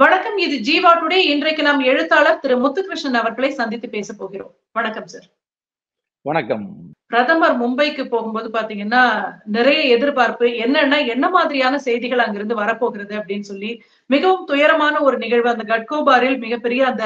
வணக்கம். இது ஜீவா டுடே. இன்றைக்கு நாம் எழுத்தாளர் திரு முத்துகிருஷ்ணன் அவர்களை சந்தித்து பேச போகிறோம். வணக்கம் சார். வணக்கம். பிரதமர் மும்பைக்கு போகும்போது பாத்தீங்கன்னா நிறைய எதிர்பார்ப்பு. என்னன்னா என்ன மாதிரியான செய்திகள் அங்கிருந்து வரப்போகிறது அப்படின்னு சொல்லி மிகவும் துயரமான ஒரு நிகழ்வு. அந்த கட்கோபாரில் மிகப்பெரிய அந்த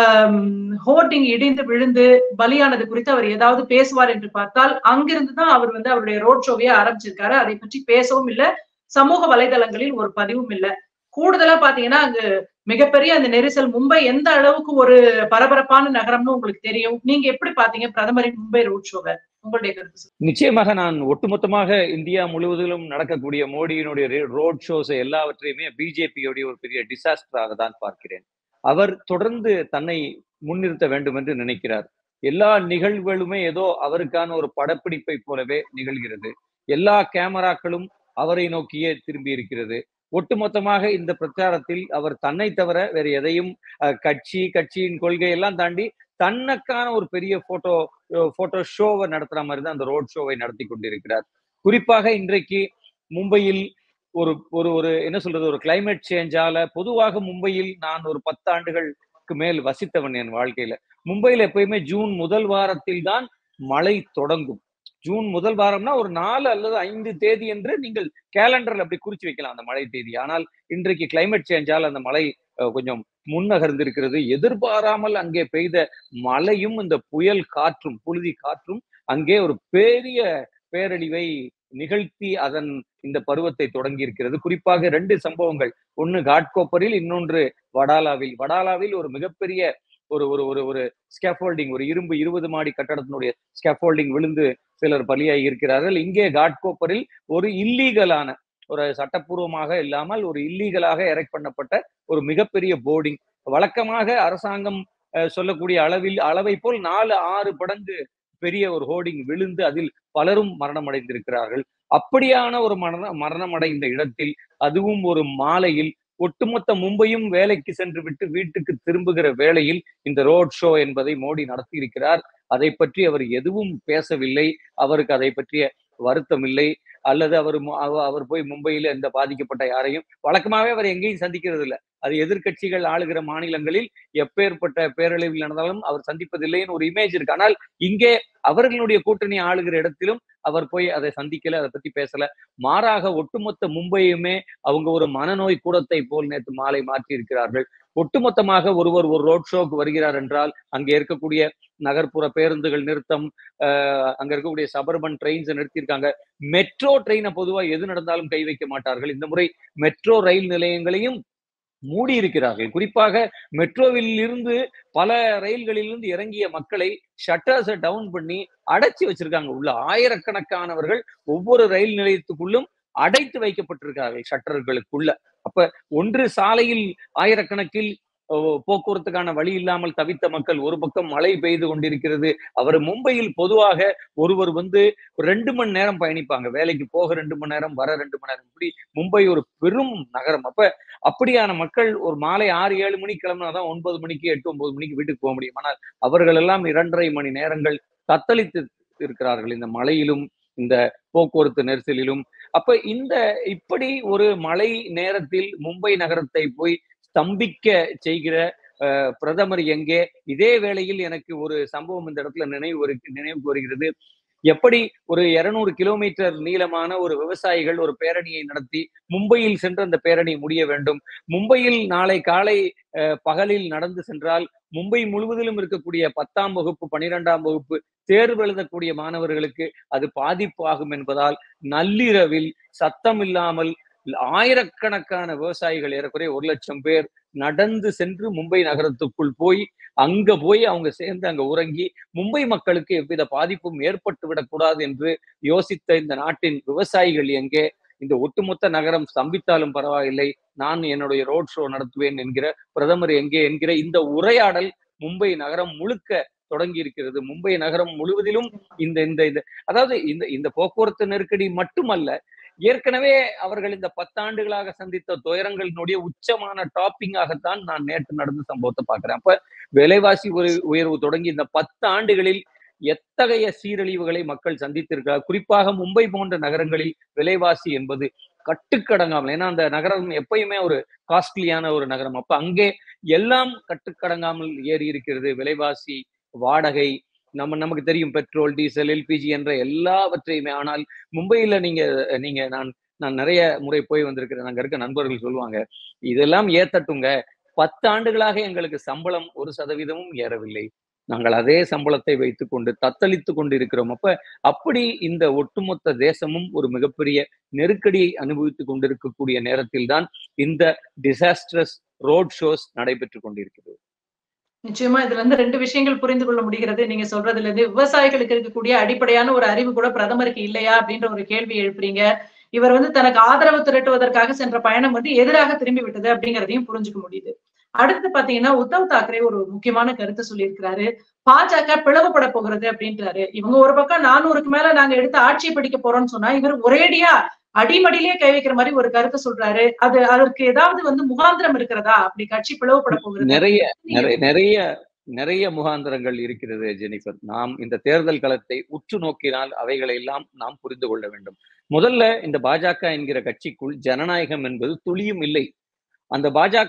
ஹோர்டிங் இடிந்து விழுந்து பலியானது குறித்து அவர் ஏதாவது பேசுவார் என்று பார்த்தால் அங்கிருந்து தான் அவர் அவருடைய ரோட் ஷோவையே ஆரம்பிச்சிருக்காரு. அதை பற்றி பேசவும் இல்லை, சமூக வலைதளங்களில் ஒரு பதிவும் இல்லை. கூடுதலா பாத்தீங்கன்னா அங்கு மிகப்பெரிய அந்த நெரிசல். மும்பை எந்த அளவுக்கு ஒரு பரபரப்பான நகரம்னு உங்களுக்கு தெரியும். நீங்க எப்படி பாத்தீங்க பிரதமரின் மும்பை ரோட் ஷோவை? உங்களுடைய கருத்து. நிச்சயமாக நான் ஒட்டுமொத்தமாக இந்தியா முழுவதிலும் நடக்கக்கூடிய மோடியினுடைய ரோட் ஷோஸ் எல்லாவற்றையுமே பிஜேபியோடைய ஒரு பெரிய டிசாஸ்டராக தான் பார்க்கிறேன். அவர் தொடர்ந்து தன்னை முன்னிறுத்த வேண்டும் என்று நினைக்கிறார். எல்லா நிகழ்வுகளுமே ஏதோ அவருக்கான ஒரு படப்பிடிப்பை போலவே நிகழ்கிறது. எல்லா கேமராக்களும் அவரை நோக்கியே திரும்பி இருக்கிறது. ஒட்டுமொத்தமாக இந்த பிரச்சாரத்தில் அவர் தன்னை தவிர வேற எதையும் கட்சியின் கொள்கை எல்லாம் தாண்டி தன்னுக்கான ஒரு பெரிய போட்டோ ஷோவை நடத்துற மாதிரி தான் அந்த ரோட் ஷோவை நடத்தி கொண்டிருக்கிறார். குறிப்பாக இன்றைக்கு மும்பையில் ஒரு ஒரு ஒரு என்ன சொல்றது, ஒரு கிளைமேட் சேஞ்சால பொதுவாக மும்பையில் நான் ஒரு 10 ஆண்டுகளுக்கு மேல் வசித்தவன் என் வாழ்க்கையில. மும்பையில் எப்பயுமே ஜூன் முதல் வாரத்தில் தான் மழை தொடங்கும். ஜூன் முதல் வாரம்னா ஒரு 4 அல்லது 5 தேதி என்று நீங்கள் கேலண்டர்ல அப்படி குறிச்சு வைக்கலாம் அந்த மழை தேதி. ஆனால் இன்றைக்கு கிளைமேட் சேஞ்சால் அந்த மழை கொஞ்சம் முன்னகர்ந்திருக்கிறது. எதிர்பாராமல் அங்கே பெய்த மழையும் இந்த புயல் காற்றும் புழுதி காற்றும் அங்கே ஒரு பெரிய பேரழிவை நிகழ்த்தி அதன் இந்த பருவத்தை தொடங்கி இருக்கிறது. குறிப்பாக 2 சம்பவங்கள், ஒன்னு காட்கோப்பரில், இன்னொன்று வடாலாவில். வடாலாவில் ஒரு மிகப்பெரிய ஒரு ஒரு ஒரு ஒரு ஸ்கேஃபோல்டிங், ஒரு இரும்பு 20 மாடி கட்டடத்தினுடைய ஸ்கேஃபோல்டிங் விழுந்து சிலர் பலியாகி இருக்கிறார்கள். இங்கே காட்கோப்பரில் ஒரு இல்லீகலான, ஒரு சட்டப்பூர்வமாக இல்லாமல் ஒரு இல்லீகலாக எரெக்ட் பண்ணப்பட்ட ஒரு மிகப்பெரிய போர்டிங். வழக்கமாக அரசாங்கம் சொல்லக்கூடிய அளவை போல் 4-6 மடங்கு பெரிய ஒரு ஹோர்டிங் விழுந்து அதில் பலரும் மரணம் அடைந்திருக்கிறார்கள். அப்படியான ஒரு மரணம் அடைந்த இடத்தில், அதுவும் ஒரு மாலையில், ஒட்டுமொத்த மும்பையும் வேலைக்கு சென்று விட்டு வீட்டுக்கு திரும்புகிற வேளையில் இந்த ரோட் ஷோ என்பதை மோடி நடத்தி இருக்கிறார். அதை பற்றி அவர் எதுவும் பேசவில்லை. அவருக்கு அதை பற்றிய வருத்தம் இல்லை. அல்லது அவர் போய் மும்பையில எந்த பாதிக்கப்பட்ட யாரையும், வழக்கமாவே அவர் எங்கேயும் சந்திக்கிறது இல்லை. அது எதிர்கட்சிகள் ஆளுகிற மாநிலங்களில் எப்பேற்பட்ட பேரழிவில் நடந்தாலும் அவர் சந்திப்பதில்லைன்னு ஒரு இமேஜ் இருக்கு. ஆனால் இங்கே அவர்களுடைய கூட்டணி ஆளுகிற இடத்திலும் அவர் போய் அதை சந்திக்கல, அதை பத்தி பேசல. மாறாக ஒட்டுமொத்த மும்பையுமே அவங்க ஒரு மனநோய் கூடத்தை போல் நேற்று மாலை மாற்றி இருக்கிறார்கள். ஒட்டுமொத்தமாக ஒருவர் ஒரு ரோட் ஷோக்கு வருகிறார் என்றால் அங்கே இருக்கக்கூடிய நகர்ப்புற பேருந்துகள் நிறுத்தம், அங்க இருக்கக்கூடிய சபர்பன் ட்ரெயின்ஸ் நிறுத்தியிருக்காங்க. மெட்ரோ ட்ரெயினை பொதுவா எது நடந்தாலும் கை வைக்க மாட்டார்கள். இந்த முறை மெட்ரோ ரயில் நிலையங்களையும் மூடி இருக்கிறார்கள். குறிப்பாக மெட்ரோவில் இருந்து பல ரயில்களிலிருந்து இறங்கிய மக்களை ஷட்டர்ஸை டவுன் பண்ணி அடைச்சி வச்சிருக்காங்க. உள்ள ஆயிரக்கணக்கானவர்கள் ஒவ்வொரு ரயில் நிலையத்துக்குள்ளும் அடைத்து வைக்கப்பட்டிருக்கிறார்கள் ஷட்டர்களுக்குள்ள. அப்ப ஒன்று சாலையில் ஆயிரக்கணக்கில் போக்குவரத்துக்கான வழி இல்லாமல் தவித்த மக்கள், ஒரு பக்கம் மழை பெய்து கொண்டிருக்கிறது. அவர் மும்பையில் பொதுவாக ஒருவர் 2 மணி நேரம் பயணிப்பாங்க. வேலைக்கு போக 2 மணி நேரம், வர 2 மணி நேரம். இப்படி மும்பை ஒரு பெரும் நகரம். அப்படியான மக்கள் ஒரு மாலை 6-7 மணிக்கு கிளம்பினாதான் 9 மணிக்கு 8-9 மணிக்கு வீட்டுக்கு போக முடியும். ஆனால் அவர்கள் எல்லாம் 2.5 மணி நேரங்கள் தத்தளித்து இருக்கிறார்கள் இந்த மழையிலும் இந்த போக்குவரத்து நெரிசலிலும். அப்ப இப்படி ஒரு மழை நேரத்தில் மும்பை நகரத்தை போய் ஸ்தம்பிக்க செய்கிற பிரதமர் எங்கே? இதே வேளையில் எனக்கு ஒரு சம்பவம் இந்த இடத்துல நினைவுக்கு வருகிறது. எப்படி ஒரு 200 கிலோமீட்டர் நீளமான ஒரு விவசாயிகள் ஒரு பேரணியை நடத்தி மும்பையில் சென்று அந்த பேரணி முடிய வேண்டும். மும்பையில் நாளை காலை பகலில் நடந்து சென்றால் மும்பை முழுவதிலும் இருக்கக்கூடிய 10ஆம் வகுப்பு 12ஆம் வகுப்பு தேர்வு எழுதக்கூடிய மாணவர்களுக்கு அது பாதிப்பு ஆகும் என்பதால் நள்ளிரவில் சத்தம் இல்லாமல் ஆயிரக்கணக்கான விவசாயிகள், ஏறக்குறைய 1 லட்சம் பேர் நடந்து சென்று மும்பை நகரத்துக்குள் போய் அவங்க சேர்ந்து அங்க உறங்கி மும்பை மக்களுக்கு எவ்வித பாதிப்பும் ஏற்பட்டு விடக்கூடாது என்று யோசித்த இந்த நாட்டின் விவசாயிகள் எங்கே? இந்த ஒட்டுமொத்த நகரம் ஸ்தம்பித்தாலும் பரவாயில்லை, நான் என்னுடைய ரோட் ஷோ நடத்துவேன் என்கிற பிரதமர் எங்கே என்கிற இந்த உரையாடல் மும்பை நகரம் முழுக்க தொடங்கி இருக்கிறது. மும்பை நகரம் முழுவதிலும் அதாவது இந்த போக்குவரத்து நெருக்கடி மட்டுமல்ல, ஏற்கனவே அவர்கள் இந்த 10 ஆண்டுகளாக சந்தித்த துயரங்களினுடைய உச்சமான டாப்பிங்காகத்தான் நான் நேற்று நடந்த சம்பவத்தை பார்க்கிறேன். அப்ப விலைவாசி உயர்வு தொடங்கி இந்த 10 ஆண்டுகளில் எத்தகைய சீரழிவுகளை மக்கள் சந்தித்திருக்கிறார். குறிப்பாக மும்பை போன்ற நகரங்களில் விலைவாசி என்பது கட்டுக்கடங்காமல், ஏன்னா அந்த நகரம் எப்பயுமே ஒரு காஸ்ட்லியான ஒரு நகரம். அப்ப அங்கே எல்லாம் கட்டுக்கடங்காமல் ஏறி இருக்கிறது. விலைவாசி, வாடகை, நமக்கு தெரியும் பெட்ரோல், டீசல், எல்பிஜி என்ற எல்லாவற்றையுமே. ஆனால் மும்பையில நீங்க நீங்க நான் நான் நிறைய முறை போய் வந்திருக்கிறேன். அங்க இருக்க நண்பர்கள் சொல்லுவாங்க, இதெல்லாம் ஏத்தட்டுங்க. 10 ஆண்டுகளாக எங்களுக்கு சம்பளம் 1% ஏறவில்லை. நாங்கள் அதே சம்பளத்தை வைத்துக் கொண்டு தத்தளித்துக் கொண்டு இருக்கிறோம். அப்படி இந்த ஒட்டுமொத்த தேசமும் ஒரு மிகப்பெரிய நெருக்கடியை அனுபவித்துக் கொண்டிருக்கக்கூடிய நேரத்தில் தான் இந்த டிசாஸ்ட்ரஸ் ரோட் ஷோஸ் நடைபெற்றுக் கொண்டிருக்கிறது. நிச்சயமா இதுல இருந்து 2 விஷயங்கள் புரிந்து கொள்ள முடிகிறது. நீங்க சொல்றதுல இருந்து விவசாயிகளுக்கு இருக்கக்கூடிய அடிப்படையான ஒரு அறிவு கூட பிரதமருக்கு இல்லையா? அப்படின்ற ஒரு கேள்வி எழுப்புறீங்க. இவர் தனக்கு ஆதரவு திரட்டுவதற்காக சென்ற பயணம் எதிராக திரும்பி விட்டது அப்படிங்கிறதையும் புரிஞ்சுக்க முடியுது. அடுத்து பாத்தீங்கன்னா, உத்தவ் தாக்கரே ஒரு முக்கியமான கருத்து சொல்லியிருக்கிறாரு. பாஜக பிளவுபட போகிறது அப்படின்றாரு. இவங்க ஒரு பக்கம் 400க்கு மேல நாங்க எடுத்து ஆட்சியை பிடிக்க போறோம்னு சொன்னா, இவர் ஒரேடியா அடிமடியிலேயே கை வைக்கிற மாதிரி ஒரு கருத்து சொல்றாரு. அதற்கு ஏதாவது முகாந்திரம் இருக்கிறதா? அப்படி கட்சி பிளவுபட போகிறது. நிறைய நிறைய நிறைய நிறைய முகாந்திரங்கள் இருக்கிறது ஜெனிஃபர். நாம் இந்த தேர்தல் களத்தை உற்று நோக்கினால் அவைகளை எல்லாம் நாம் புரிந்து கொள்ள வேண்டும். முதல்ல இந்த பாஜக என்கிற கட்சிக்குள் ஜனநாயகம் என்பது துளியும் இல்லை. அந்த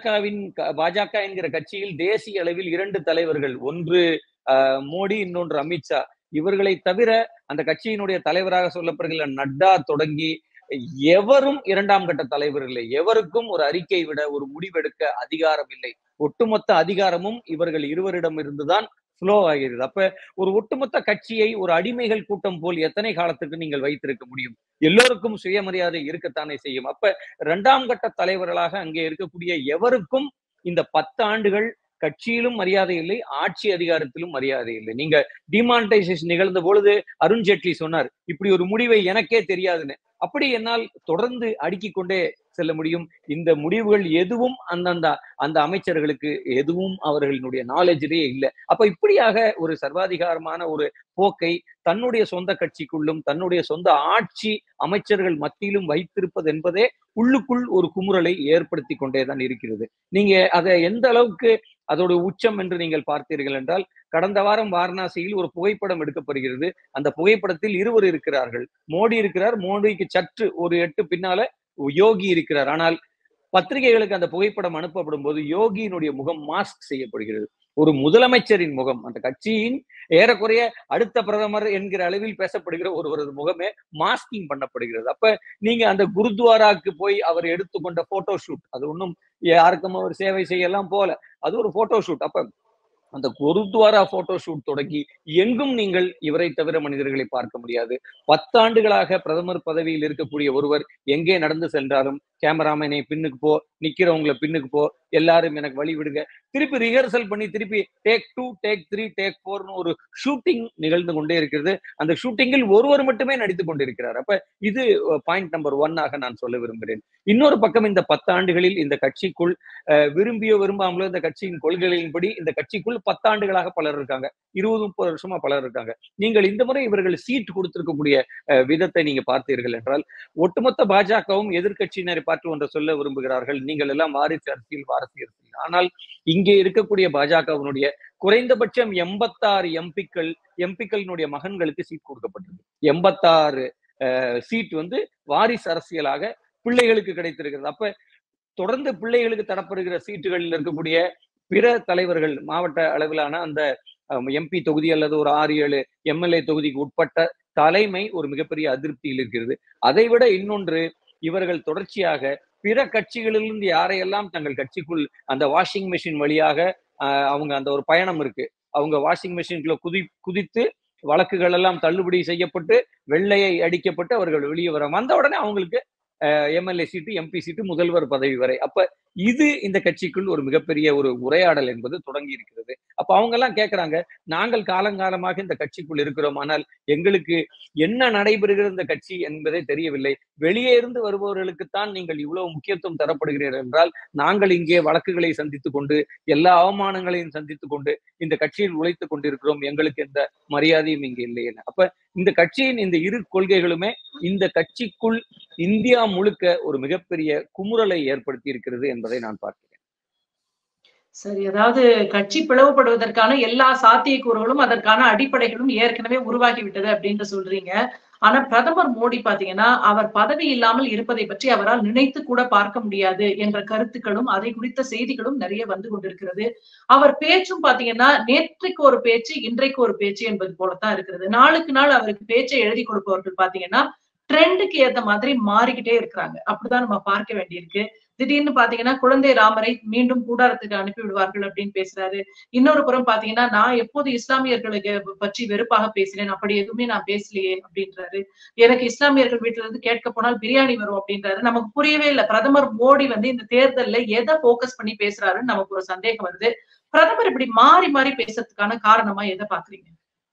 பாஜக என்கிற கட்சியில் தேசிய அளவில் 2 தலைவர்கள், ஒன்று மோடி, இன்னொன்று அமித்ஷா. இவர்களை தவிர அந்த கட்சியினுடைய தலைவராக சொல்லப்படுகிற நட்டா தொடங்கி எவரும் 2ஆம் கட்ட தலைவர் இல்லை. எவருக்கும் ஒரு அறிக்கை விட ஒரு முடிவெடுக்க அதிகாரம் இல்லை. ஒட்டுமொத்த அதிகாரமும் இவர்கள் இருவரிடம் இருந்துதான் ஃப்ளோ ஆகிறது. அப்ப ஒரு ஒட்டுமொத்த கட்சியை ஒரு அடிமைகள் கூட்டம் போல் எத்தனை காலத்துக்கு நீங்கள் வைத்திருக்க முடியும்? எல்லோருக்கும் சுயமரியாதை இருக்கத்தானே செய்யும். அப்ப 2ஆம் கட்ட தலைவர்களாக அங்கே இருக்கக்கூடிய எவருக்கும் இந்த 10 ஆண்டுகள் கட்சியிலும் மரியாதை இல்லை, ஆட்சி அதிகாரத்திலும் மரியாதை இல்லை. நீங்க டிமானிட்டைசேஷன் நிகழ்ந்த பொழுது அருண்ஜேட்லி சொன்னார், இப்படி ஒரு முடிவை எனக்கே தெரியாதுன்னு. அப்படி என்னால் தொடர்ந்து அடுக்கிக் கொண்டே செல்ல முடியும். இந்த முடிவுகள் எதுவும் அந்த அமைச்சர்களுக்கு எதுவும் அவர்களுடைய நாலேஜிலே இல்லை. அப்ப இப்படியாக ஒரு சர்வாதிகாரமான ஒரு போக்கை தன்னுடைய சொந்த கட்சிக்குள்ளும் தன்னுடைய சொந்த ஆட்சி அமைச்சர்கள் மத்தியிலும் வைத்திருப்பது என்பதே உள்ளுக்குள் ஒரு குமுறலை ஏற்படுத்தி கொண்டேதான் இருக்கிறது. நீங்க அதை எந்த அளவுக்கு அதோட உச்சம் என்று நீங்கள் பார்த்தீர்கள் என்றால், கடந்த வாரம் வாரணாசியில் ஒரு புகைப்படம் எடுக்கப்படுகிறது. அந்த புகைப்படத்தில் இருவர் இருக்கிறார்கள். மோடி இருக்கிறார், மோடிக்கு சற்று ஒரு எட்டு பின்னால யோகி இருக்கிறார். ஆனால் பத்திரிகைகளுக்கு அந்த புகைப்படம் அனுப்பப்படும் போது யோகியினுடைய முகம் மாஸ்க் செய்யப்படுகிறது. ஒரு முதலமைச்சரின் முகம், அந்த கட்சியின் ஏறக்குறைய அடுத்த பிரதமர் என்கிற அளவில் பேசப்படுகிற ஒருவரது முகமே மாஸ்கிங் பண்ணப்படுகிறது. அப்ப நீங்க அந்த குருத்வாராக்கு போய் அவர் எடுத்துக்கொண்ட போட்டோ ஷூட், அது ஒன்றும் யாருக்கும் அவர் சேவை செய்யலாம் போல, அது ஒரு போட்டோ ஷூட். அப்ப அந்த குருத்வாரா போட்டோ ஷூட் தொடங்கி எங்கும் நீங்கள் இவரை தவிர மனிதர்களை பார்க்க முடியாது. 10 ஆண்டுகளாக பிரதமர் பதவியில் இருக்கக்கூடிய ஒருவர் எங்கே நடந்து சென்றாலும் கேமராமேனை பின்னுக்கு போ, நிக்கிறவங்களை பின்னுக்கு போ, எல்லாரும் எனக்கு வழி விடுங்க, திருப்பி ரிஹர்சல் பண்ணி திருப்பி டேக் 2, டேக் 3, டேக் 4ன்னு ஒரு ஷூட்டிங் நிகழ்ந்து கொண்டே இருக்கிறது. அந்த ஷூட்டிங்கில் ஒருவர் மட்டுமே நடித்துக் கொண்டிருக்கிறார். அப்ப இது பாயிண்ட் நம்பர் 1 நான் சொல்ல விரும்புகிறேன். இன்னொரு பக்கம் இந்த 10 ஆண்டுகளில் இந்த கட்சிக்குள் விரும்பியோ விரும்பாமலோ இந்த கட்சியின் கொள்கைகளின்படி இந்த கட்சிக்குள் 10 ஆண்டுகளாக பலர் இருக்காங்க, 20-30 வருஷமா பலர் இருக்காங்க. நீங்கள் இந்த முறை இவர்கள் சீட் கொடுத்திருக்கக்கூடிய விதத்தை நீங்க பார்த்தீர்கள் என்றால், ஒட்டுமொத்த பாஜகவும் எதிர்கட்சியினரை பார்த்து ஒன்றை சொல்ல விரும்புகிறார்கள், நீங்கள் எல்லாம் வாரிசு அரசியல். ஆனால் இங்கே இருக்கக்கூடிய பாஜகவினுடைய குறைந்தபட்சம் 86 எம்பிக்களினுடைய மகன்களுக்கு சீட் கொடுக்கப்பட்டது. 86 சீட் வாரிசு அரசியலாக பிள்ளைகளுக்கு கிடைத்திருக்கிறது. அப்ப தொடர்ந்து பிள்ளைகளுக்கு தரப்படுகிற சீட்டுகளில் இருக்கக்கூடிய பிற தலைவர்கள், மாவட்ட அளவிலான அந்த எம்பி தொகுதி அல்லது ஒரு 6-7 எம்எல்ஏ தொகுதிக்கு உட்பட்ட தலைமை ஒரு மிகப்பெரிய அதிருப்தியில் இருக்கிறது. அதை விட இன்னொன்று, இவர்கள் தொடர்ச்சியாக பிற கட்சிகளிலிருந்து யாரையெல்லாம் தங்கள் கட்சிக்குள் அந்த வாஷிங் மெஷின் வழியாக அவங்க அந்த ஒரு பயணம் இருக்கு, அவங்க வாஷிங் மெஷின்குள்ள குதித்து வழக்குகள் எல்லாம் தள்ளுபடி செய்யப்பட்டு வெள்ளையை அடிக்கப்பட்டு அவர்கள் வெளியே வந்த உடனே அவங்களுக்கு எம்எல்ஏ சீட்டு, எம்பி சீட்டு, முதல்வர் பதவி வரை. அப்ப இது இந்த கட்சிக்குள் ஒரு மிகப்பெரிய ஒரு உரையாடல் என்பது தொடங்கி இருக்கிறது. அப்ப அவங்க எல்லாம் கேட்கிறாங்க, நாங்கள் காலங்காலமாக இந்த கட்சிக்குள் இருக்கிறோம், ஆனால் எங்களுக்கு என்ன நடைபெறுகிறது இந்த கட்சி என்பதே தெரியவில்லை. வெளியே இருந்து வருபவர்களுக்குத்தான் நீங்கள் இவ்வளவு முக்கியத்துவம் தரப்படுகிறீர்கள் என்றால், நாங்கள் இங்கே வழக்குகளை சந்தித்துக் கொண்டு எல்லா அவமானங்களையும் சந்தித்துக் கொண்டு இந்த கட்சியில் உழைத்துக் கொண்டிருக்கிறோம், எங்களுக்கு எந்த மரியாதையும் இங்கே இல்லை என. அப்ப இந்த கட்சியின் இந்த இரு கொள்கைகளுமே இந்த கட்சிக்குள் இந்தியா முழுக்க ஒரு மிகப்பெரிய குமுறலை ஏற்படுத்தி இருக்கிறது என்பதை நான் பார்க்கிறேன். சரி. அதாவது கட்சி பிளவுபடுவதற்கான எல்லா சாத்தியக்கூறுகளும், அதற்கான அடிப்படைகளும் ஏற்கனவே உருவாகிவிட்டது அப்படின்னு சொல்றீங்க. ஆனா பிரதமர் மோடி பாத்தீங்கன்னா, அவர் பதவி இல்லாமல் இருப்பதை பற்றி அவரால் நினைத்து கூட பார்க்க முடியாது என்ற கருத்துக்களும், அதை குறித்த செய்திகளும் நெறைய வந்து கொண்டிருக்கிறது. அவர் பேச்சும் பாத்தீங்கன்னா, நேற்றைக்கு ஒரு பேச்சு, இன்றைக்கு ஒரு பேச்சு என்பது போல தான் இருக்கிறது. நாளுக்கு நாள் அவருக்கு பேச்சை எழுதிக் கொடுப்பவர்கள் பாத்தீங்கன்னா, ட்ரெண்டுக்கு ஏத்த மாதிரி மாறிக்கிட்டே இருக்கிறாங்க. அப்படிதான் நம்ம பார்க்க வேண்டியிருக்கு. திடீர்னு பாத்தீங்கன்னா, குழந்தை ராமரை மீண்டும் கூடாரத்துக்கு அனுப்பி விடுவார்கள் அப்படின்னு பேசுறாரு. இன்னொரு புறம் பாத்தீங்கன்னா, நான் எப்போது இஸ்லாமியர்களுக்கு பற்றி வெறுப்பாக பேசினேன். அப்படி எதுவுமே நான் பேசலையே அப்படின்றாரு. எனக்கு இஸ்லாமியர்கள் வீட்ல இருந்து கேட்க போனால் பிரியாணி வரும் அப்படின்றாரு. நமக்கு புரியவே இல்ல. பிரதமர் மோடி வந்து இந்த தேர்தல்ல எத ஃபோக்கஸ் பண்ணி பேசுறாருன்னு நமக்கு ஒரு சந்தேகம் வருது. பிரதமர் இப்படி மாறி மாறி பேசுறதுக்கான காரணமா எத பாக்குறீங்க?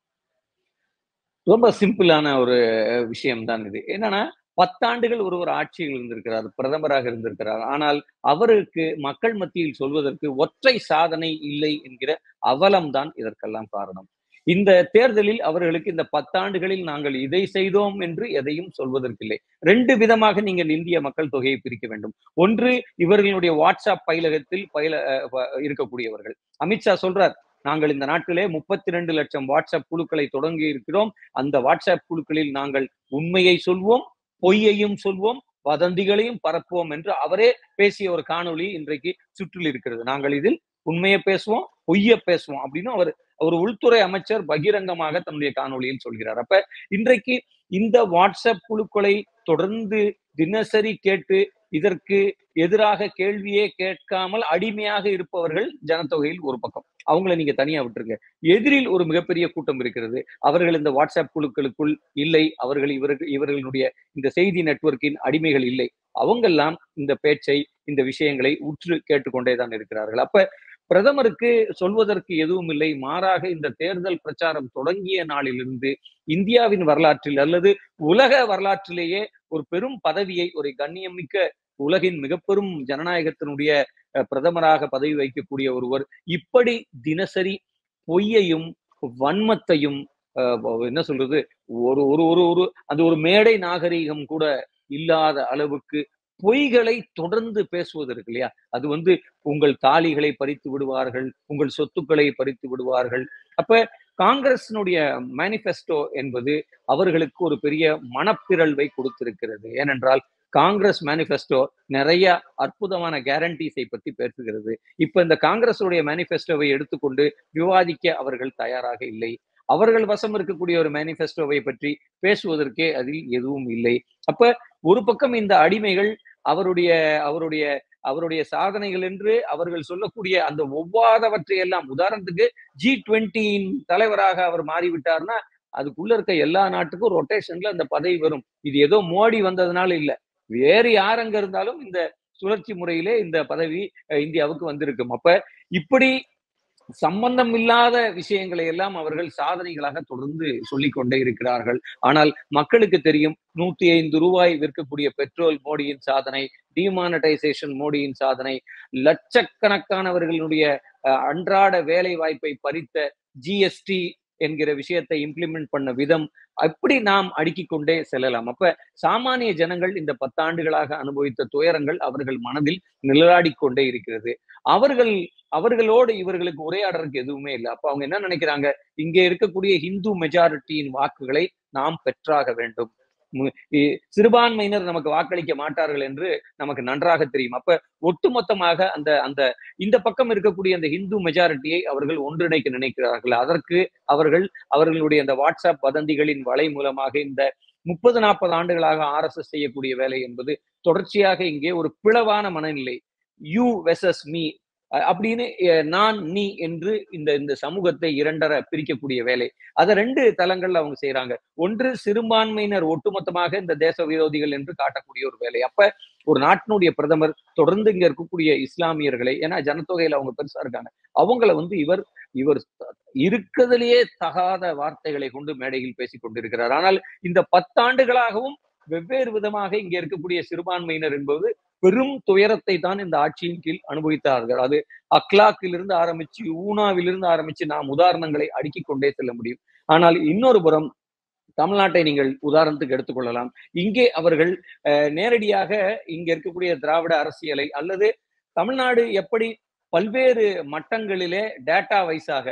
ரொம்ப சிம்பிளான ஒரு விஷயம் தான் இது. என்னன்னா, 10 ஆண்டுகள் ஒருவர் ஆட்சியில் இருந்திருக்கிறார். பிரதமராக இருந்திருக்கிறார். ஆனால் அவருக்கு மக்கள் மத்தியில் சொல்வதற்கு ஒற்றை சாதனை இல்லை என்கிற அவலம் தான் இதற்கெல்லாம் காரணம். இந்த தேர்தலில் அவர்களுக்கு இந்த 10 ஆண்டுகளில் நாங்கள் இதை செய்தோம் என்று எதையும் சொல்வதற்கில்லை. 2 விதமாக நீங்கள் இந்திய மக்கள் தொகையை பிரிக்க வேண்டும். ஒன்று இவர்களுடைய WhatsApp பயிலகத்தில் இருக்கக்கூடியவர்கள். அமித்ஷா சொல்றார், நாங்கள் இந்த நாட்டிலே 32 லட்சம் வாட்ஸ்அப் குழுக்களை தொடங்கி இருக்கிறோம். அந்த வாட்ஸ்அப் குழுக்களில் நாங்கள் உண்மையை சொல்வோம், பொய்யையும் சொல்வோம், வதந்திகளையும் பரப்புவோம் என்று அவரே பேசிய ஒரு காணொளி இன்றைக்கு சுற்றில் இருக்கிறது. நாங்கள் இதில் உண்மையை பேசுவோம், பொய்ய பேசுவோம் அப்படின்னு அவர் உள்துறை அமைச்சர் பகிரங்கமாக தன்னுடைய காணொளியில் சொல்கிறார். அப்ப இன்றைக்கு இந்த வாட்ஸ்அப் குழுக்களை தொடர்ந்து தினசரி கேட்டு இதற்கு எதிராக கேள்வியே கேட்காமல் அடிமையாக இருப்பவர்கள் ஜனத்தொகையில் ஒரு பக்கம். அவங்கள நீங்க தனியா விட்டுருங்க. எதிரில் ஒரு மிகப்பெரிய கூட்டம் இருக்கிறது. அவர்கள் இந்த வாட்ஸ்அப் குழுக்களுக்குள் இல்லை. அவர்கள் இவர்களுடைய இந்த செய்தி நெட்வொர்க்கின் அடிமைகள் இல்லை. அவங்கெல்லாம் இந்த பேச்சை, இந்த விஷயங்களை உற்று கேட்டுக்கொண்டே தான் இருக்கிறார்கள். அப்ப பிரதமருக்கு சொல்வதற்கு எதுவும் இல்லை. மாறாக இந்த தேர்தல் பிரச்சாரம் தொடங்கிய நாளிலிருந்து இந்தியாவின் வரலாற்றில் அல்லது உலக வரலாற்றிலேயே ஒரு பெரும் பதவியை, ஒரு கண்ணியமிக்க உலகின் மிக பெரும் ஜனநாயகத்தினுடைய பிரதமராக பதவி வைக்கக்கூடிய ஒருவர் இப்படி தினசரி பொய்யையும் வன்மத்தையும் என்ன சொல்றது, ஒரு ஒரு ஒரு ஒரு அது ஒரு மேடை நாகரீகம் கூட இல்லாத அளவுக்கு பொய்களை தொடர்ந்து பேசுவது இருக்கு இல்லையா? அது வந்து உங்கள் தாலிகளை பறித்து விடுவார்கள், உங்கள் சொத்துக்களை பறித்து விடுவார்கள். அப்ப காங்கிரசினுடைய மேனிஃபெஸ்டோ என்பது அவர்களுக்கு ஒரு பெரிய மனப்பிறழ்வை கொடுத்திருக்கிறது. ஏனென்றால் காங்கிரஸ் மேனிஃபெஸ்டோ நிறைய அற்புதமான கேரண்டிஸை பத்தி பேசுகிறது. இப்ப இந்த காங்கிரஸுடைய மேனிஃபெஸ்டோவை எடுத்துக்கொண்டு விவாதிக்க அவர்கள் தயாராக இல்லை. அவர்கள் வசம் இருக்கக்கூடிய ஒரு மேனிஃபெஸ்டோவை பற்றி பேசுவதற்கே அதில் எதுவும் இல்லை. அப்ப ஒரு பக்கம் இந்த அடிமைகள் அவருடைய அவருடைய அவருடைய சாதனைகள் என்று அவர்கள் சொல்லக்கூடிய அந்த ஒவ்வாதவற்றை எல்லாம், உதாரணத்துக்கு G20 தலைவராக அவர் மாறிவிட்டார்னா அதுக்குள்ள இருக்க எல்லா நாட்டுக்கும் ரொட்டேஷன்ல அந்த பதவி வரும். இது ஏதோ மோடி வந்ததுனால இல்ல. வேறு யார் அங்க இருந்தாலும் இந்த சுழற்சி முறையிலே இந்த பதவி இந்தியாவுக்கு வந்திருக்கும். அப்ப இப்படி சம்பந்தம் இல்லாத விஷயங்களை எல்லாம் அவர்கள் சாதனைகளாக தொடர்ந்து சொல்லிக் கொண்டே இருக்கிறார்கள். ஆனால் மக்களுக்கு தெரியும், ₹105 விற்கக்கூடிய பெட்ரோல் மோடியின் சாதனை, டிமானடைசேஷன் மோடியின் சாதனை, லட்சக்கணக்கானவர்களுடைய அன்றாட வேலை வாய்ப்பை பறித்த ஜிஎஸ்டி என்கிற விஷயத்தை இம்ப்ளிமெண்ட் பண்ண விதம், அப்படி நாம் அடுக்கிக் கொண்டே செல்லலாம். அப்ப சாமானிய ஜனங்கள் இந்த 10 ஆண்டுகளாக அனுபவித்த துயரங்கள் அவர்கள் மனதில் நிழலாடிக் கொண்டே இருக்கிறது. அவர்களோடு இவர்களுக்கு உரையாடுறதுக்கு எதுவுமே இல்லை. அப்ப அவங்க என்ன நினைக்கிறாங்க, இங்கே இருக்கக்கூடிய இந்து மெஜாரிட்டியின் வாக்குகளை நாம் பெற்றாக வேண்டும். சிறுபான்மையினர் நமக்கு வாக்களிக்க மாட்டார்கள் என்று நமக்கு நன்றாக தெரியும். அப்ப ஒட்டுமொத்தமாக அந்த அந்த இந்த பக்கம் இருக்கக்கூடிய அந்த இந்து மெஜாரிட்டியை அவர்கள் ஒன்றிணைக்க நினைக்கிறார்கள். அதற்கு அவர்களுடைய அந்த வாட்ஸ்அப் வதந்திகளின் வலை மூலமாக இந்த 30-40 ஆண்டுகளாக RSS செய்யக்கூடிய வேலை என்பது தொடர்ச்சியாக இங்கே ஒரு பிளவான மனநிலை, யூ வெர்சஸ் மீ அப்படின்னு நான் நீ என்று இந்த சமூகத்தை இரண்டரை பிரிக்கக்கூடிய வேலை. அதை 2 தளங்கள்ல அவங்க செய்யறாங்க. ஒன்று சிறுபான்மையினர் ஒட்டுமொத்தமாக இந்த தேச விரோதிகள் என்று காட்டக்கூடிய ஒரு வேலை. அப்ப ஒரு நாட்டினுடைய பிரதமர் தொடர்ந்து இங்க இருக்கக்கூடிய இஸ்லாமியர்களை, ஏன்னா ஜனத்தொகையில அவங்க பெருசா இருக்காங்க, அவங்கள வந்து இவர் இருக்கிறதுலேயே தகாத வார்த்தைகளை கொண்டு மேடையில் பேசிக் கொண்டிருக்கிறார். ஆனால் இந்த 10 ஆண்டுகளாகவும் வெவ்வேறு விதமாக இங்க இருக்கக்கூடிய சிறுபான்மையினர் என்பது பெரும் துயரத்தை தான் இந்த ஆட்சியின் கீழ் அனுபவித்தார்கள். அது அக்லாக்கிலிருந்து ஆரம்பிச்சு, ஊனாவிலிருந்து ஆரம்பிச்சு நாம் உதாரணங்களை அடுக்கிக் கொண்டே செல்ல முடியும். ஆனால் இன்னொரு புறம் தமிழ்நாட்டை நீங்கள் உதாரணத்துக்கு எடுத்துக்கொள்ளலாம். இங்கே அவர்கள் நேரடியாக இங்க இருக்கக்கூடிய திராவிட அரசியலை அல்லது தமிழ்நாடு எப்படி பல்வேறு மட்டங்களிலே டேட்டா வைஸாக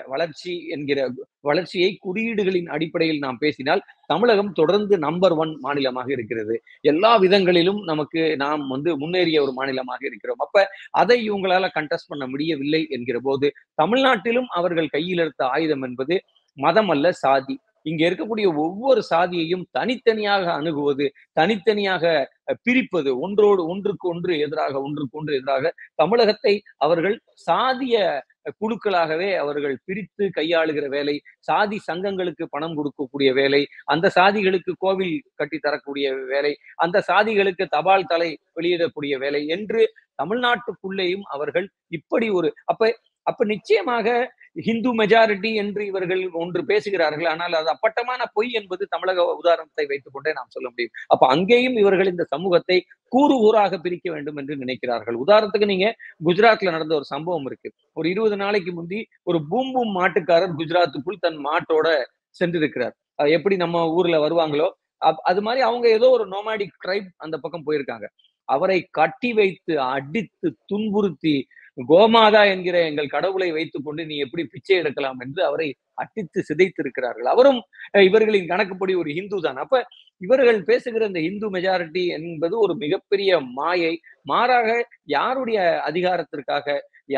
வளர்ச்சியை குறியீடுகளின் அடிப்படையில் நாம் பேசினால் தமிழகம் தொடர்ந்து நம்பர் 1 மாநிலமாக இருக்கிறது. எல்லா விதங்களிலும் நாம் முன்னேறிய ஒரு மாநிலமாக இருக்கிறோம். அப்ப அதை இவங்களால கண்டெஸ்ட் பண்ண முடியவில்லை என்கிற போது தமிழ்நாட்டிலும் அவர்கள் கையில் எடுத்த ஆயுதம் என்பது மதம் அல்ல, சாதி. இங்க இருக்கக்கூடிய ஒவ்வொரு சாதியையும் தனித்தனியாக அணுகுவது, தனித்தனியாக பிரிப்பது, ஒன்றுக்கு ஒன்று எதிராக தமிழகத்தை அவர்கள் சாதிய குழுக்களாகவே அவர்கள் பிரித்து கையாளுகிற வேலை, சாதி சங்கங்களுக்கு பணம் கொடுக்கக்கூடிய வேலை, அந்த சாதிகளுக்கு கோவில் கட்டி தரக்கூடிய வேலை, அந்த சாதிகளுக்கு தபால் தலை வெளியிடக்கூடிய வேலை என்று தமிழ்நாட்டுக்குள்ளேயும் அவர்கள் இப்படி அப்ப நிச்சயமாக ஹிந்து மெஜாரிட்டி என்று இவர்கள் ஒன்று பேசுகிறார்கள். ஆனால் அது அப்பட்டமான பொய் என்பது தமிழக உதாரணத்தை வைத்துக் கொண்டே நாம் சொல்ல முடியும். அப்ப அங்கேயும் இவர்கள் இந்த சமூகத்தை கூறாக பிரிக்க வேண்டும் என்று நினைக்கிறார்கள். உதாரணத்துக்கு நீங்க குஜராத்ல நடந்த ஒரு சம்பவம் இருக்கு. ஒரு 20 நாளைக்கு முந்தி ஒரு பூம்பூம் மாட்டுக்காரர் குஜராத்துக்குள் தன் மாட்டோட சென்றிருக்கிறார். எப்படி நம்ம ஊர்ல வருவாங்களோ அது மாதிரி அவங்க ஏதோ ஒரு நோமாடிக் ட்ரைப் அந்த பக்கம் போயிருக்காங்க. அவரை கட்டி வைத்து அடித்து துன்புறுத்தி கோமாதா என்கிற எங்கள் கடவுளை வைத்துக் கொண்டு நீ எப்படி பிச்சை எடுக்கலாம் என்று அவரை அடித்து சிதைத்திருக்கிறார்கள். அவரும் இவர்களின் கணக்குப்படி ஒரு ஹிந்து தான். அப்ப இவர்கள் பேசுகிற இந்த இந்து மெஜாரிட்டி என்பது ஒரு மிகப்பெரிய மாயை. மாறாக யாருடைய அதிகாரத்திற்காக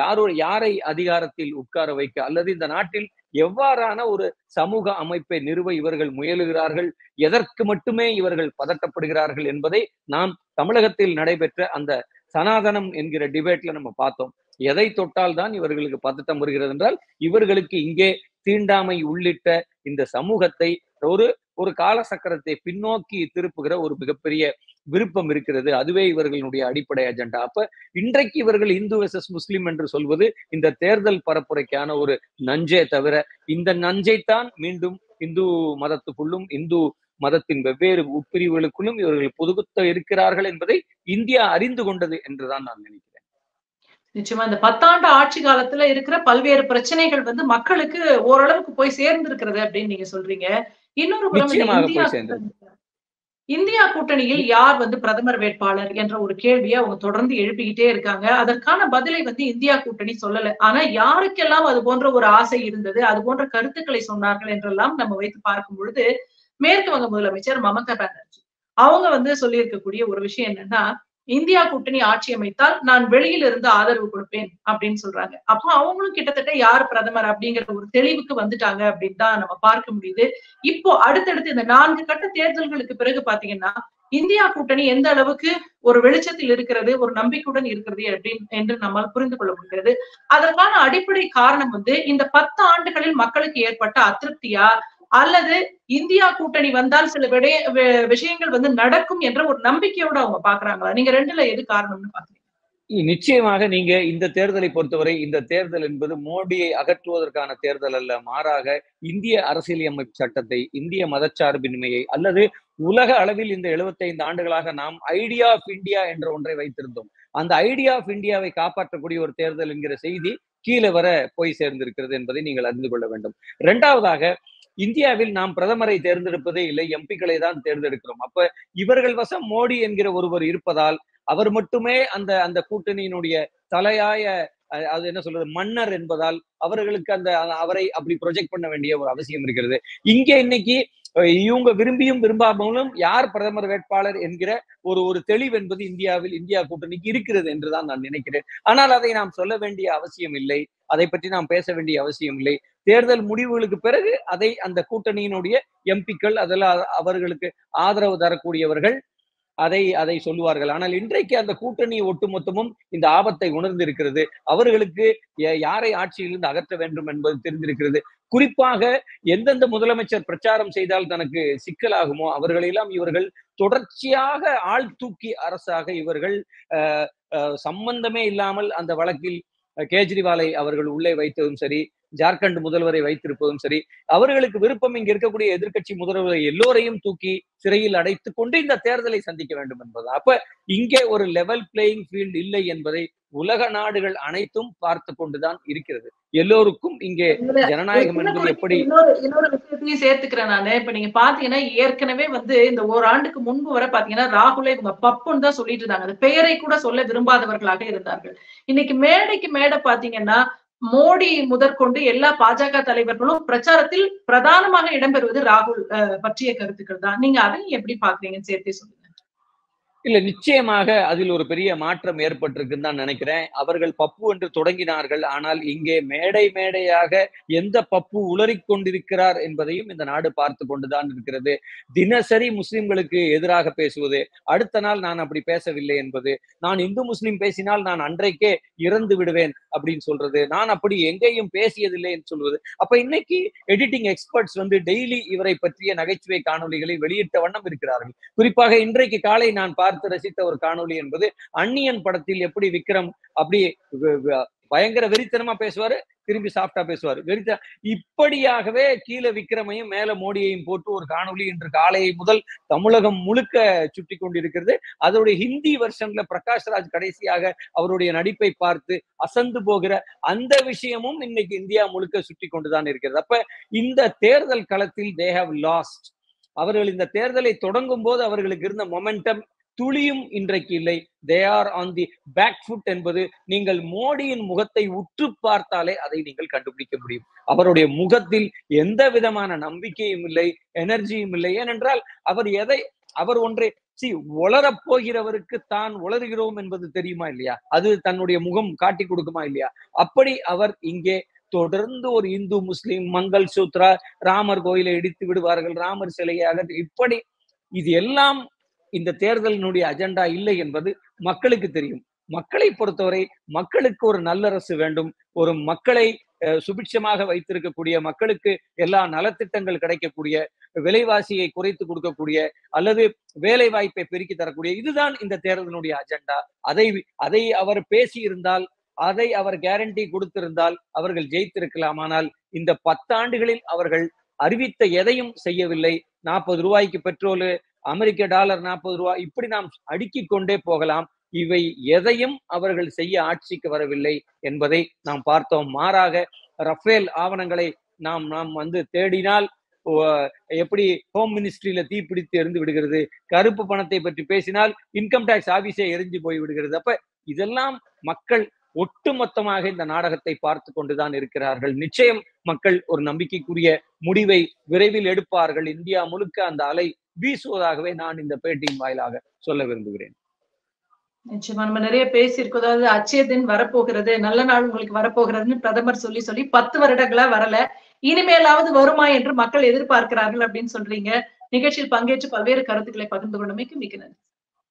யாரை அதிகாரத்தில் உட்கார வைக்க அல்லது இந்த நாட்டில் எவ்வாறான ஒரு சமூக அமைப்பை நிறுவ இவர்கள் முயலுகிறார்கள், எதற்கு மட்டுமே இவர்கள் பதட்டப்படுகிறார்கள் என்பதை நாம் தமிழகத்தில் நடைபெற்ற அந்த சனாதனம் என்கிற டிபேட்ல நம்ம பார்த்தோம். எதை தொட்டால் தான் இவர்களுக்கு பதட்டம் வருகிறது என்றால் இவர்களுக்கு இங்கே தீண்டாமை உள்ளிட்ட இந்த சமூகத்தை ஒரு காலசக்கரத்தை பின்னோக்கி திருப்புகிற ஒரு மிகப்பெரிய விருப்பம் இருக்கிறது. அதுவே இவர்களுடைய அடிப்படை அஜெண்டா. அப்ப இன்றைக்கு இவர்கள் இந்து வெர்சஸ் முஸ்லிம் என்று சொல்வது இந்த தேர்தல் பரப்புரைக்கான ஒரு நஞ்சே தவிர இந்த நஞ்சைத்தான் மீண்டும் இந்து மதத்துக்குள்ளும் இந்து மதத்தின் வெவ்வேறு உட்பிரிவுகளுக்குள்ளும் இவர்கள் புதுகுத்த இருக்கிறார்கள் என்பதை இந்தியா அறிந்து கொண்டது என்றுதான் நான் நினைக்கிறேன். நிச்சயமா இந்த 10 ஆண்டு ஆட்சி காலத்துல இருக்கிற பல்வேறு பிரச்சனைகள் மக்களுக்கு ஓரளவுக்கு போய் சேர்ந்து இருக்கிறது அப்படின்னு நீங்க சொல்றீங்க. இன்னொரு புறம் இந்தியா கூட்டணியில் யார் பிரதமர் வேட்பாளர் என்ற ஒரு கேள்வியை அவங்க தொடர்ந்து எழுப்பிக்கிட்டே இருக்காங்க. அதற்கான பதிலை இந்தியா கூட்டணி சொல்லல. ஆனா யாருக்கெல்லாம் அது போன்ற ஒரு ஆசை இருந்தது, அது போன்ற கருத்துக்களை சொன்னார்கள் என்றெல்லாம் நம்ம வைத்து பார்க்கும் பொழுது மேற்கு வங்க முதலமைச்சர் மமதா பானர்ஜி அவங்க சொல்லி இருக்கக்கூடிய ஒரு விஷயம் என்னன்னா, இந்தியா கூட்டணி ஆட்சி அமைத்தால் நான் வெளியில இருந்து ஆதரவு கொடுப்பேன் அப்படின்னு சொல்றாங்க. அப்போ அவங்களும் கிட்டத்தட்ட யார் பிரதமர் அப்படிங்கிற ஒரு தெளிவுக்கு வந்துட்டாங்க அப்படின்னு தான் நம்ம பார்க்க முடியுது. இப்போ அடுத்தடுத்து இந்த 4 கட்ட தேர்தல்களுக்கு பிறகு பாத்தீங்கன்னா இந்தியா கூட்டணி எந்த அளவுக்கு ஒரு வெளிச்சத்தில் இருக்கிறது, ஒரு நம்பிக்கையுடன் இருக்கிறது என்று நம்மால் புரிந்து கொள்ள முடிகிறது. அதற்கான அடிப்படை காரணம் இந்த 10 ஆண்டுகளில் மக்களுக்கு ஏற்பட்ட அதிருப்தியா அல்லது இந்தியா கூட்டணி வந்தால் சில விஷயங்கள் நடக்கும் என்ற ஒரு நம்பிக்கையோட அவங்க பாக்குறாங்களா? நீங்க ரெண்டுல எது காரணம்னு பாக்குறீங்க? நிச்சயமாக நீங்க இந்த தேர்தலை பொறுத்தவரை இந்த தேர்தல் என்பது மோடியை அகற்றுவதற்கான தேர்தல் அல்ல. மாறாக இந்திய அரசியலமைப்பு சட்டத்தை, இந்திய மதச்சார்பின்மையை அல்லது உலக அளவில் இந்த 75 ஆண்டுகளாக நாம் ஐடியா ஆஃப் இந்தியா என்ற ஒன்றை வைத்திருந்தோம். அந்த ஐடியா ஆஃப் இந்தியாவை காப்பாற்றக்கூடிய ஒரு தேர்தல் என்கிற செய்தி கீழே வர போய் சேர்ந்திருக்கிறது என்பதை நீங்கள் அறிந்து கொள்ள வேண்டும். இரண்டாவதாக இந்தியாவில் நாம் பிரதமரை தேர்ந்தெடுப்பதே இல்லை, எம்பிக்களை தான் தேர்ந்தெடுக்கிறோம். அப்ப இவர்கள் வசம் மோடி என்கிற ஒருவர் இருப்பதால் அவர் மட்டுமே அந்த கூட்டணியினுடைய தலையாய அது என்ன சொல்றது மன்னர் என்பதால் அவர்களுக்கு அவரை அப்படி ப்ரொஜெக்ட் பண்ண வேண்டிய ஒரு அவசியம் இருக்கிறது. இங்கே இன்னைக்கு இவங்க விரும்பியும் விரும்பாமலும் யார் பிரதமர் வேட்பாளர் என்கிற ஒரு தெளிவு என்பது இந்தியா கூட்டணிக்கு இருக்கிறது என்றுதான் நான் நினைக்கிறேன். ஆனால் அதை நாம் சொல்ல வேண்டிய அவசியம் இல்லை, அதை பற்றி நாம் பேச வேண்டிய அவசியம் இல்லை. தேர்தல் முடிவுகளுக்கு பிறகு அந்த கூட்டணியினுடைய எம்பிக்கள் அதெல்லாம் அவர்களுக்கு ஆதரவு தரக்கூடியவர்கள் அதை சொல்லுவார்கள். ஆனால் இன்றைக்கு அந்த கூட்டணி ஒட்டுமொத்தமும் இந்த ஆபத்தை உணர்ந்திருக்கிறது. அவர்களுக்கு யாரை ஆட்சியிலிருந்து அகற்ற வேண்டும் என்பது தெரிந்திருக்கிறது. குறிப்பாக எந்தெந்த முதலமைச்சர் பிரச்சாரம் செய்தால் தனக்கு சிக்கலாகுமோ அவர்களெல்லாம் இவர்கள் தொடர்ச்சியாக ஆள் தூக்கி அரசாக இவர்கள் சம்பந்தமே இல்லாமல் அந்த வழக்கில் கேஜ்ரிவாலை அவர்கள் உள்ளே வைத்ததும் சரி, ஜார்க்கண்ட் முதல்வரை வைத்திருப்பதும் சரி, அவர்களுக்கு விருப்பம் இங்க இருக்கக்கூடிய எதிர்க்கட்சி முதல்வரை எல்லோரையும் தூக்கி சிறையில் அடைத்துக் கொண்டு இந்த தேர்தலை சந்திக்க வேண்டும் என்பது. அப்ப இங்கே ஒரு லெவல் பிளேயிங் ஃபீல்ட் இல்லை என்பதை உலக நாடுகள் அனைத்தும் பார்த்து கொண்டுதான் இருக்கிறது. எல்லோருக்கும் இங்கே ஜனநாயகம் என்பது எப்படி இன்னொரு விஷயத்தையும் சேர்த்துக்கிறேன் நானு. இப்ப நீங்க பாத்தீங்கன்னா ஏற்கனவே இந்த ஓராண்டுக்கு முன்பு வரை பாத்தீங்கன்னா ராகுலை இவங்க பப்புன்னு தான் சொல்லிட்டு இருந்தாங்க. அந்த பெயரை கூட சொல்ல விரும்பாதவர்களாக இருந்தார்கள். இன்னைக்கு மேடைக்கு மேடை பாத்தீங்கன்னா மோடி முதற்கொண்டு எல்லா பாஜக தலைவர்களும் பிரச்சாரத்தில் பிரதானமாக இடம்பெறுவது ராகுல் பற்றிய கருத்துக்கள் தான். நீங்க அதையும் எப்படி பாக்குறீங்கன்னு சேர்த்தே சொல்லுங்க. இல்ல, நிச்சயமாக அதில் ஒரு பெரிய மாற்றம் ஏற்பட்டிருக்குன்னு தான் நினைக்கிறேன். அவர்கள் பப்பு என்று தொடங்கினார்கள். ஆனால் இங்கே மேடை மேடையாக எந்த பப்பு உளறிக் கொண்டிருக்கிறார் என்பதையும் இந்த நாடு பார்த்து கொண்டுதான் இருக்கிறது. தினசரி முஸ்லிம்களுக்கு எதிராக பேசுவது, அடுத்த நாள் நான் அப்படி பேசவில்லை என்பது, நான் இந்து முஸ்லிம் பேசினால் நான் அன்றைக்கே இறந்து விடுவேன் அப்படின்னு சொல்றது, நான் அப்படி எங்கேயும் பேசியதில்லை என்று சொல்வது. அப்ப இன்னைக்கு எடிட்டிங் எக்ஸ்பர்ட்ஸ் டெய்லி இவரை பற்றிய நகைச்சுவை காணொலிகளை வெளியிட்ட வண்ணம் இருக்கிறார்கள். குறிப்பாக இன்றைக்கு காலை நான் பார்த்து ரசித்த ஒரு காணொலி என்பது அந்நியன் படத்தில் எப்படி விக்ரம் அப்படி பயங்கர வெறித்தனமா பேசுவாரு, திரும்பி சாஃப்டா பேசுவாரு. இப்படியாகவே கீழே விக்ரமையும் மேல மோடியையும் போட்டு ஒரு காணொலி இன்று காலை முதல் தமிழகம் முழுக்க சுட்டி கொண்டிருக்கிறது. அதோடைய ஹிந்தி வெர்ஷன்ல பிரகாஷ் ராஜ் கடைசியாக அவருடைய நடிப்பை பார்த்து அசந்து போகிற அந்த விஷயமும் இன்னைக்கு இந்தியா முழுக்க சுட்டி கொண்டுதான் இருக்கிறது. அப்ப இந்த தேர்தல் களத்தில் they have lost. அவர்கள் இந்த தேர்தலை தொடங்கும் போது அவர்களுக்கு இருந்த மொமெண்டம் துளியும் இன்றைக்கு இல்லை. they are on the back foot என்பது நீங்கள் மோடியின் முகத்தை உற்று பார்த்தாலே அதை நீங்கள் கண்டுபிடிக்க முடியும். அவருடைய முகத்தில் எந்த விதமான நம்பிக்கையும் இல்லை, எனர்ஜியும் இல்லை. ஏனென்றால் அவர் ஒன்றை உளரப் போகிறவருக்கு தான் உளறுகிறோம் என்பது தெரியுமா இல்லையா? அது தன்னுடைய முகம் காட்டி கொடுக்குமா இல்லையா? அப்படி அவர் இங்கே தொடர்ந்து ஒரு இந்து முஸ்லிம் மங்கள் சூத்ரா, ராமர் கோயிலை இடித்து விடுவார்கள், ராமர் சிலையாக, இப்படி இது எல்லாம் இந்த தேர்தலினுடைய அஜெண்டா இல்லை என்பது மக்களுக்கு தெரியும். மக்களை பொறுத்தவரை மக்களுக்கு ஒரு நல்லரசு வேண்டும், ஒரு மக்களை சுபிட்சமாக வைத்திருக்கக்கூடிய, மக்களுக்கு எல்லா நலத்திட்டங்கள் கிடைக்கக்கூடிய, விலைவாசியை குறைத்து கொடுக்கக்கூடிய அல்லது வேலை வாய்ப்பை பெருக்கி தரக்கூடிய, இதுதான் இந்த தேர்தலினுடைய அஜெண்டா. அதை அவர் பேசி இருந்தால், அதை அவர் கேரண்டி கொடுத்திருந்தால் அவர்கள் ஜெயித்திருக்கலாம். ஆனால் இந்த 10 ஆண்டுகளில் அவர்கள் அறிவித்த எதையும் செய்யவில்லை. 40 ரூபாய்க்கு பெட்ரோலு, அமெரிக்க டாலர் 40 ரூபாய், இப்படி நாம் அடுக்கிக் கொண்டே போகலாம். இவை எதையும் அவர்கள் செய்ய ஆட்சிக்கு வரவில்லை என்பதை நாம் பார்த்தோம். மாறாக ரஃபேல் ஆவணங்களை நாம் தேடினால் எப்படி ஹோம் மினிஸ்ட்ரியில தீப்பிடித்து எரிந்து விடுகிறது, கருப்பு பணத்தை பற்றி பேசினால் இன்கம் டாக்ஸ் ஆபீஸே எரிஞ்சு போய் விடுகிறது. அப்ப இதெல்லாம் மக்கள் ஒட்டுமொத்தமாக இந்த நாடகத்தை பார்த்து கொண்டுதான் இருக்கிறார்கள். நிச்சயம் மக்கள் ஒரு நம்பிக்கைக்குரிய முடிவை விரைவில் எடுப்பார்கள். இந்தியா முழுக்க அந்த அலை வீசுவதாகவே நான் இந்த பேட்டியின் வாயிலாக சொல்ல விரும்புகிறேன். நிச்சயமா நம்ம நிறைய பேசியிருக்கோம். அதாவது அச்சய தின் வரப்போகிறது, நல்ல நாள் உங்களுக்கு வரப்போகிறதுன்னு பிரதமர் சொல்லி 10 வருடங்களா வரல, இனிமேலாவது வருமா என்று மக்கள் எதிர்பார்க்கிறார்கள் அப்படின்னு சொல்றீங்க. நிகழ்ச்சியில் பங்கேற்று பல்வேறு கருத்துக்களை பகிர்ந்து கொண்டமைக்கு மிக்க நன்றி.